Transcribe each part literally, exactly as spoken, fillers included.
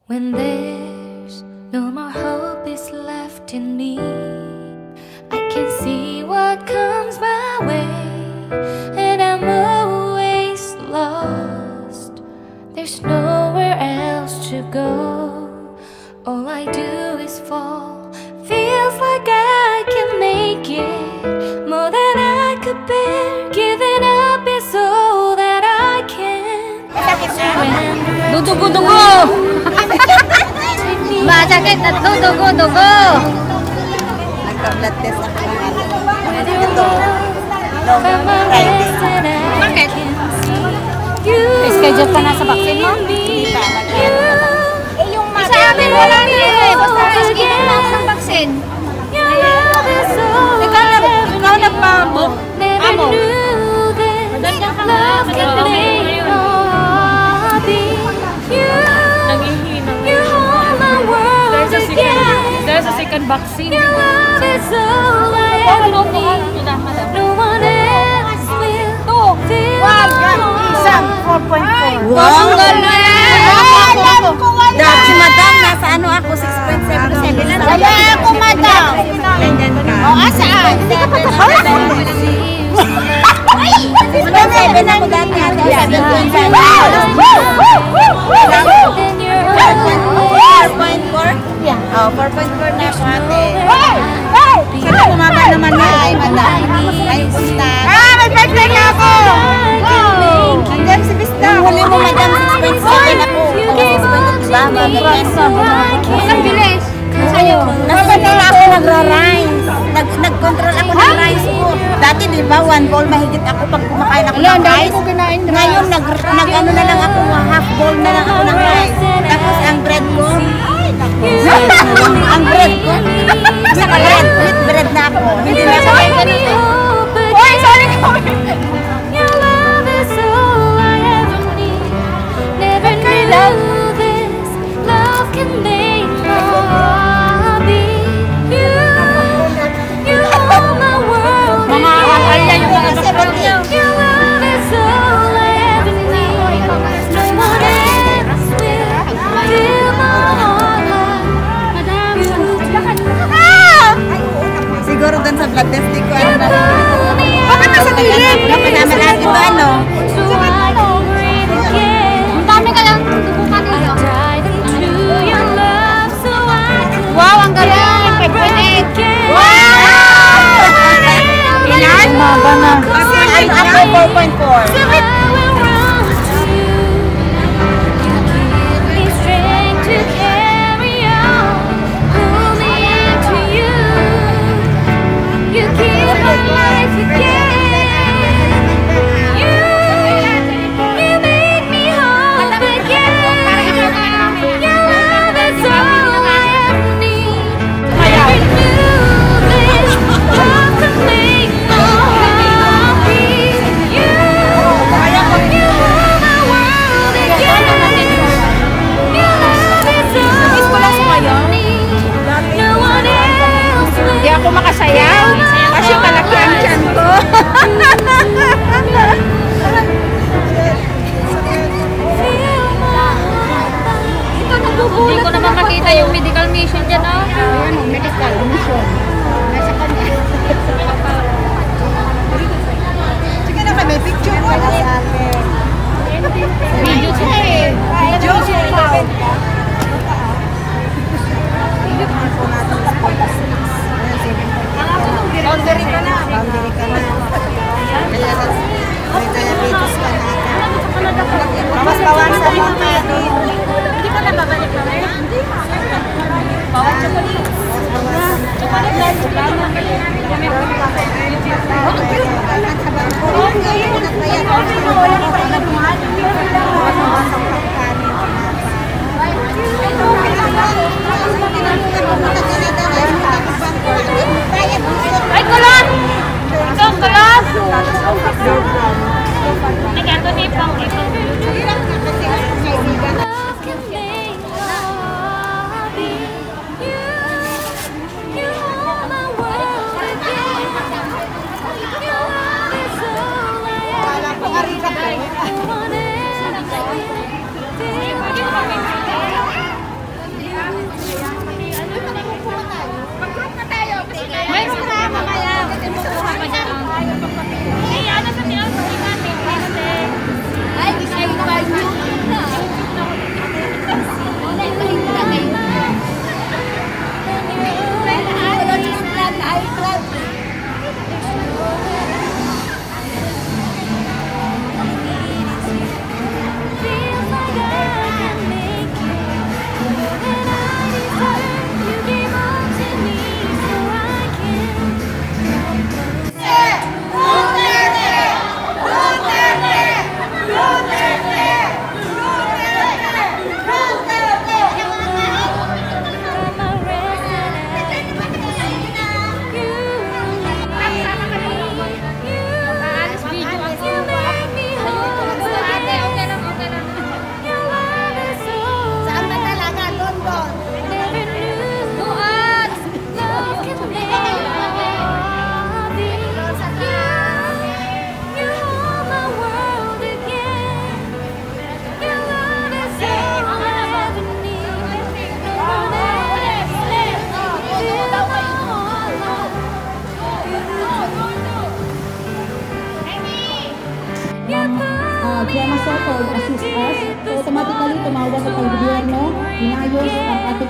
When there's no more hope is left in me, I can see what comes my way, and I'm always lost. There's nowhere else to go. All I do is fall. Feels like I can make it more than I could bear. Giving up is all that I can. Dudugo-dugo! Masakit at dudugo-dugo! Nagka-blood test ako. Ito. Bakit? Schedule ka na sa vaccine mo? Hindi pa. Eh, yung mother. Sa amin wala na eh. Basta schedule na ako ng vaccine. Ikaw na, ikaw nagpa-book. Amo. Maganda ka na. There's a second vaccine. Your love is all I ever need. No one else will fill my heart. four point four. Wow! Alam ko wala! Dati madam, nasa ano ako, six point seven seven na. Wala ako, madam! Ganyan ka. O, asaan? Hindi ka pa tapos? six point seven ako dati ate. seven point seven. four point four? Yeah. Oh, four point four na ako ate. Hey! Hey! Sana bumaba naman na. Ay, madam. Ay, pusta. Ah! May birthday na ako! Madam, si Vista. Huli mo, madam, six point seven ako. six point two ba? Ang bilis. Sa'yo. Nasa nila ako nagra-rise. Nag Nag-control ako ng rice ko. Dati di ba, one bowl mahigit ako pag kumakain ako ng rice. Ngayon, nag, nag ano na lang ako, half bowl na lang ako ng rice. Tapos ang bread ko, ang bread ko, sa bread, wheat bread na ako. Hindi na ako kayo ganito. Hoy, sorry ko. Your love is all I ever need. Never knew this love can make my heart beat. You, you hold my world. Mga akalya yung mga doktor niyo. Your love is all I ever need. No one else will fill my heart like you do. Siguro dun sa blood test, di ko ano na. Bakit nasa gilid? Dapat naman natin ito ano. So I can breathe again. Ang dami ka lang tutubukan nila. Dive into your love so I can Wow, ang galing! five point eight! Wow! Ilan? Maba na. Kasi ano ako, four point four. I will run to you. You give me strength to carry on. Pull me into you. You give my life again. You, you make me whole again. Your love is all I ever need. Never knew this love could make my heart beat. You, you hold my world again. Your love is all I ever need. No one else will. Hindi ako makasayaw. Kasi malaki ang tiyan ko. Hindi ko naman makita yung medical mission dyan, ah. Ano, medical mission. Nasa kanya. Sige na kami, picture mo na sa akin. Video siya eh. Video siya. Boundary ka na. Boundary ka na. Kaya may diabetes ka na. Mas bawasan mo ka. Hindi ka na babalik na rin? Hindi. Bawal chocolate. Chocolate lang. Ay, kulot! Ito, kulot! Nagkato ni Pang ipang Love can make my heart beat. You, you hold my world again. Your love is all I ever need. No one else will.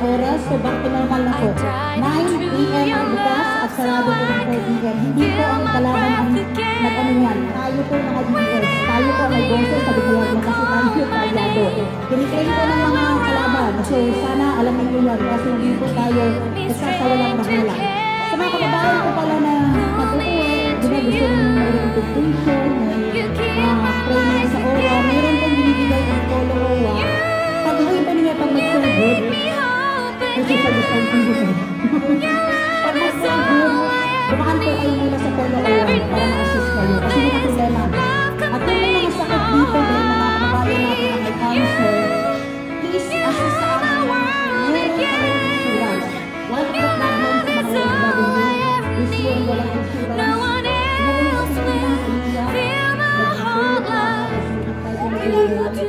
oras, so back to normal na po. nine A M ang bukas at sarado po ng four P M Hindi po ang kalaban ang nag-ano yan. Tayo po mga D B S. Tayo po may boses sa bigyan mo kasi tayo talyado. Kiniklaim po ng mga kalaban. So sana alamin nyo yan kasi hindi po tayo nagsasawalang mahala. Sa mga kababayan ko pala na matutuwa, di ba gusto nyo mayroong education, may mga training sa O W A, mayroon pong binibigay ang polo O W A. Pag-uwi pa niya pag mag-surgood, kasi sa distancing dito. Pag mag-surgood, bumakan po kayo muna sa polo O W A para ma-assist kayo. Kasi hindi na problema. At kung may mga sakit dito, dahil mga kababayan natin na may cancer, please assist sa amin. Meron kayong insurance. One of the problems sa mga O W A is yung walang insurance. No one else will feel my whole life. You do.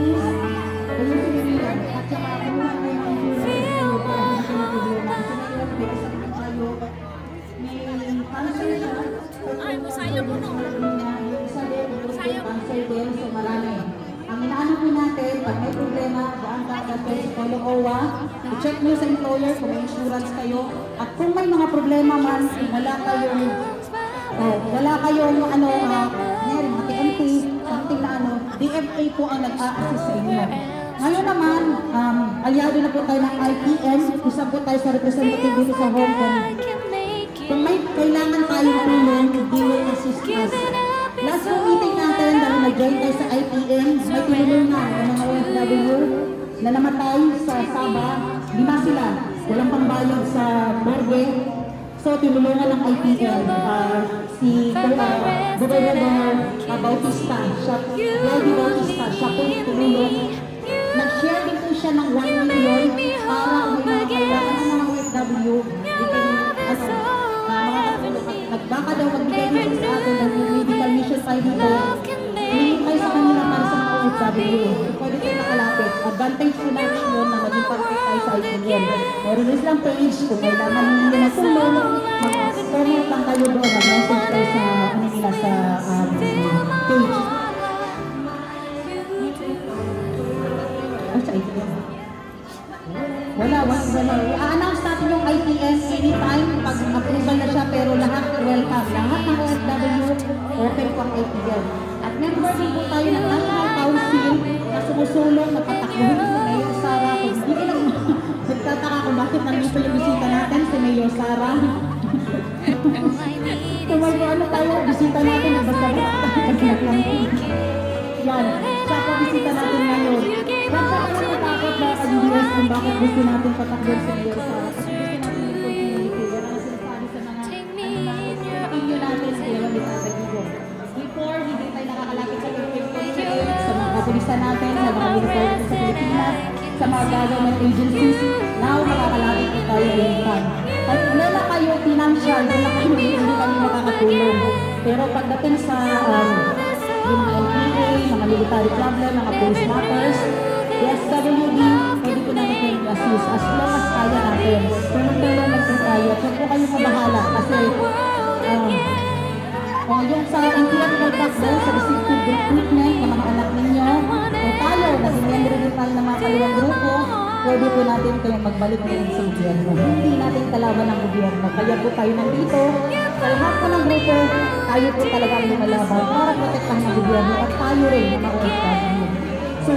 Ay, masaya po no. Masaya po. So marami. Ang inaano po natin, pag may problema, daan ka agad kayo sa Polo O W A, i-check nyo sa employer kung may insurance kayo. At kung may mga problema man, kung wala kayong, oh, wala kayong ano, uh, meron, T M T, something na ano, D F A po ang nag-a-assist sa inyo. Ngayon naman, um, aliado na po tayo ng I P N, isa po tayo sa representative dito sa Hong Kong. Kung may kailangan tayong tulong, they will assist us. Last po meeting natin, dahil nag-join tayo sa I P N, may tinulungan ng mga O F W na namatay sa Sabah. Lima sila, walang pambayad sa morgue. So, tinulungan ng I P N, uh, si uh, Gobernador uh, Bautista, siya, Lady Bautista, siya po tinulong. Nag-share din po siya ng one million para may mga kailangan ng mga O F W. Nagbaka daw magbigay dito sa atin ng medical mission tayo dito. Hindi kayo sa kanila para sa mga O F W. Pwede kayo nakalapit. Advantage po natin yun na maging parte tayo sa I P N. Meron din silang page kung kailangan nyo na tulong. Mag-comment lang kayo doon. Mag-message kayo sa, ano nila, sa um, page. Oh, sa I P N. Wala, wala, wala. I-announce natin yung I P N anytime pag approval na siya, pero lahat welcome. Lahat ng O F W, open po ang I P N. At member din po tayo ng National Council na sumusulong, nagpatakbuhin si Mayor Sara. Kung hindi ka lang nagtataka kung bakit nandito yung bisita natin, si Mayor Sara. Kung ano tayo, bisita natin, nagbasta-basta. Yan, siya po bisita natin ngayon. Huwag sa mga natakot na ka-D B S kung bakit gusto natin patakbon si Mayor Sara. Kasi gusto natin yung community. Yan ang sinasabi sa mga inyo natin sa ilang nagtatagibo. Before, hindi tayo nakakalapit sa community, sa mga kapulisan natin, sa mga military sa Pilipinas, sa mga government agencies. Now, nakakalapit po tayo anytime. Pag wala kayo financial, wala kayo hindi kami makakatulong. Pero pagdating sa um, yung mga L P A, mga military problem, mga police matters, the S W D, pwede po namin kayo i-assist as long as kaya natin. Tulong-tulong lang po tayo. Huwag po kayo mabahala kasi um, uh, yung sa anti-radical backbone, sa restricted recruitment ng mga anak ninyo, o tayo, naging member din tayo ng mga kaliwang grupo, pwede po natin kayong magbalik din sa gobyerno. Hindi natin kalaban ng gobyerno. Kaya po tayo nandito. Sa lahat po ng grupo, tayo po talaga ang lumalaban para protektahan ng gobyerno at tayo rin ng mga O F W. So,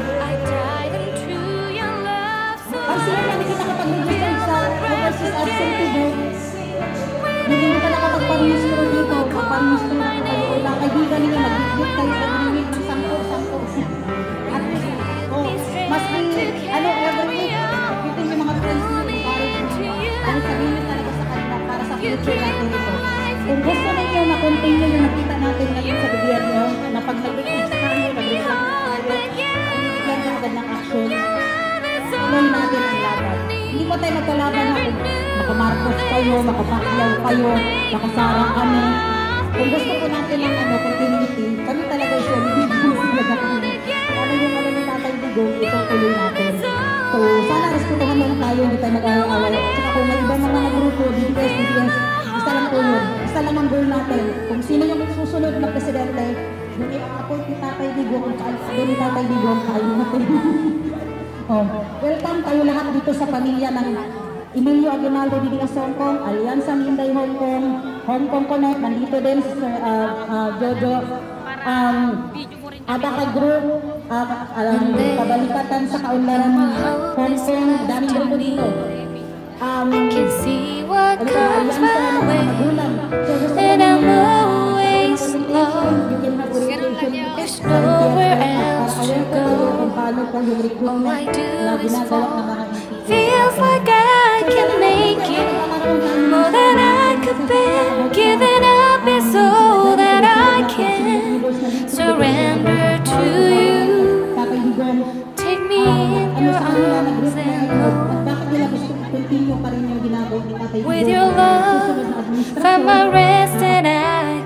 ay sila na hindi ka nakapag-register sa overseas absentee group. Hindi ka nakapag-parehistro dito. Parehistro na kayo. Wala kaibigan ninyo. Mag-hit kayo every week ng sampo-sampo. At oh, mas may, ano, every week, bitin yung mga friends nyo, encourage nyo. Ano sabihin talaga sa kanila para sa future natin ito. Kung gusto ninyo na continue yung nakita natin ngayon sa gobyerno, na pag nag-request tayo, nag-request tayo, bigyan ka agad ng action, tuloy natin ang laban. Hindi po tayo magkalaban na kung makamarcos kayo, makapakyaw kayo, makasarang kami. Kung gusto po natin ng ano, continuity, kami talaga siya, bibigyan sila na kami. Ano yung ano ni Tatay Digong, ito tuloy natin. So, sana respetuhan lang tayo, hindi tayo mag-awal. At saka kung may ibang mga grupo, D B S, D B S, isa lang po yun. Isa lang ang goal natin. Kung sino yung susunod na presidente, yung i-appoint ni Tatay Digong, kung kaano ni Tatay Digong, kayo natin. Oh, welcome kayo lahat dito sa pamilya ng Emilio Aguinaldo D D S Hong Kong, Alianza Minday Hong Kong, Hong Kong Connect, nandito din si Sir uh, uh, Jojo, um, Abaka Group, uh, uh, Kabalikatan sa Kaunlaran Hong Kong, daming grupo dito. Um, I can see what ano ba, comes Alianza my ng mga way, magulang. So, gusto and ko I'm ninyo, always you lost. can have orientation. There's nowhere else to go. Paano po yung recruitment All I do na is ginagawa ng fall. mga M P P. Feels like I can make it more than I could bear. Giving up is all that I can. Surrender to you. Tatay Digong, Take me in ano your sa kanila na group arms na and ito, hold. at bakit nila gusto continue pa rin yung ginagawa ni Tatay Digong With your sa susunod na love, administrasyon? find my rest and I